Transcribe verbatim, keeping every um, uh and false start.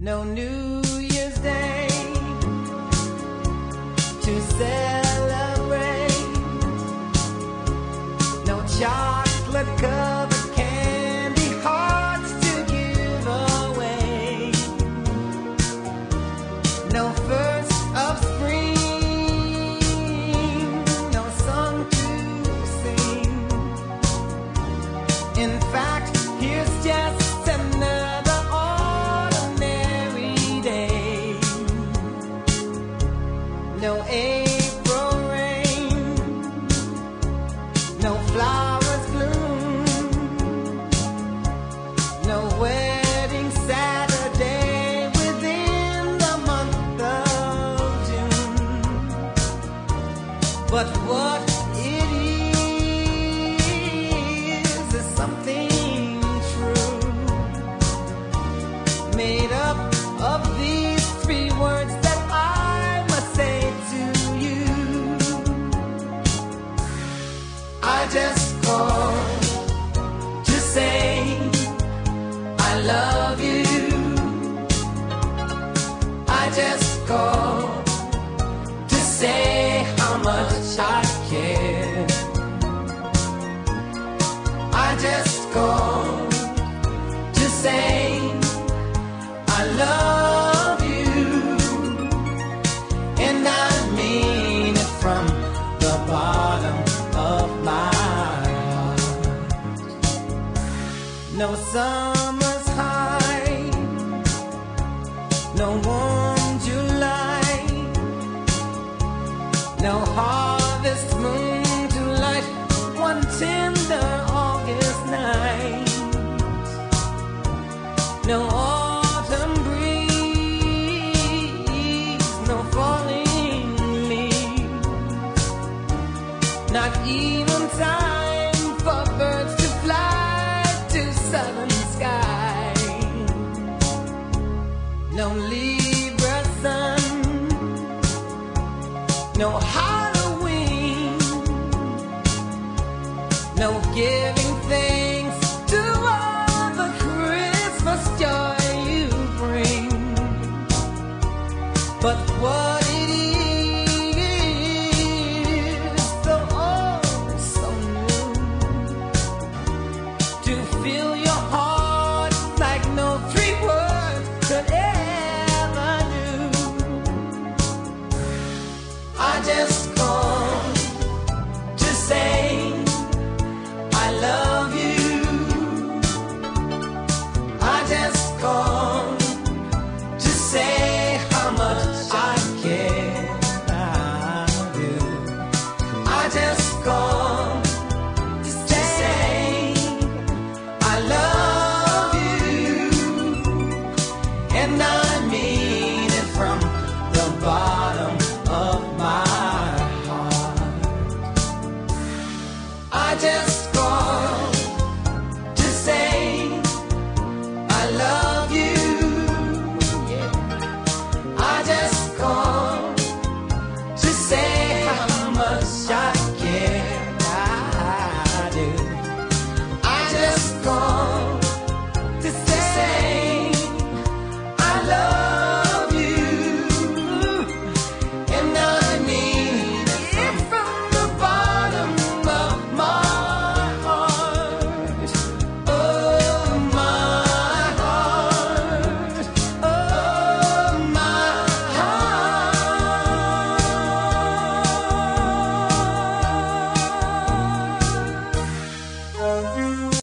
No New Year's Day to celebrate. No chocolate covered candy hearts to give away. No first of spring, no song to sing. In fact, here's just another ordinary day. No April rain, no flowers bloom, no wedding Saturday within the month of June. But what it is is something true, made up of these three words that I must say to you. I just called to say I love you. I just called to say how much I care. I just called to say I love you, and I mean it from the bottom of my heart. No summer's high, no warm July, no harvest moon to light one tender August night. No autumn breeze, no falling leaves, not even time for birds to fly to southern skies. No Libra sun, no Halloween, no giving thanks to all the Christmas joy you bring. But what it is, so old, so new, to fill your heart like no three words could ever do. I just called to say I love you. I just called to say how much I care. I do. I just called to say I love you, and I mean it from the bottom of my heart. I just